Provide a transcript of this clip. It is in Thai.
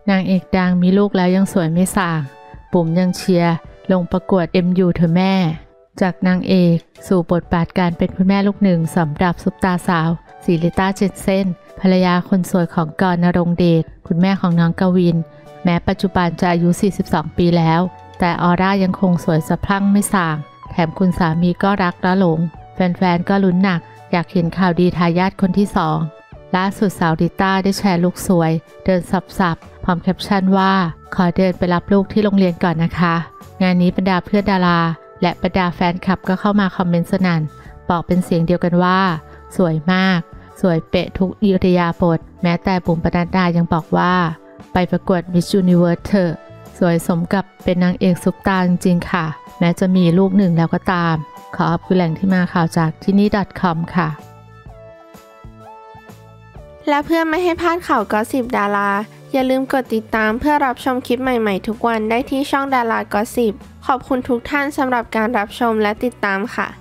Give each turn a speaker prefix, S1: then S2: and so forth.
S1: นางเอกดังมีลูกแล้วยังสวยไม่ส่างบุ๋มยังเชียร์ลงประกวด MU เธอแม่จากนางเอกสู่บทบาทการเป็นคุณแม่ลูกหนึ่งสำหรับซุปตาสาวศิริต้าเจนเซ่นภรรยาคนสวยของกรณ์ ณรงค์เดชคุณแม่ของน้องกวินแม้ปัจจุบันจะอายุ42ปีแล้วแต่ออร่ายังคงสวยสะพรั่งไม่ส่างแถมคุณสามีก็รักและหลงแฟนๆก็ลุ้นหนักอยากเห็นข่าวดีทายาทคนที่2ล่าสุดสาวริต้าได้แชร์ลูกสวยเดินสับพร้อมแคปชั่นว่าขอเดินไปรับลูกที่โรงเรียนก่อนนะคะงานนี้บรรดาเพื่อนดาราและบรรดาแฟนคลับก็เข้ามาคอมเมนต์สนั่นบอกเป็นเสียงเดียวกันว่าสวยมากสวยเป๊ะทุกอิริยาบถแม้แต่บุ๋มปนัดดายังบอกว่าไปประกวด Miss Universe เถอะสวยสมกับเป็นนางเอกซุปตาจริงๆค่ะแม้จะมีลูกหนึ่งแล้วก็ตามขอขอบคุณแหล่งที่มาข่าวจากที่นี่ .com ค่ะ
S2: และเพื่อไม่ให้พลาดข่าวกอสซิปดาราอย่าลืมกดติดตามเพื่อรับชมคลิปใหม่ๆทุกวันได้ที่ช่องดารากอสซิปขอบคุณทุกท่านสำหรับการรับชมและติดตามค่ะ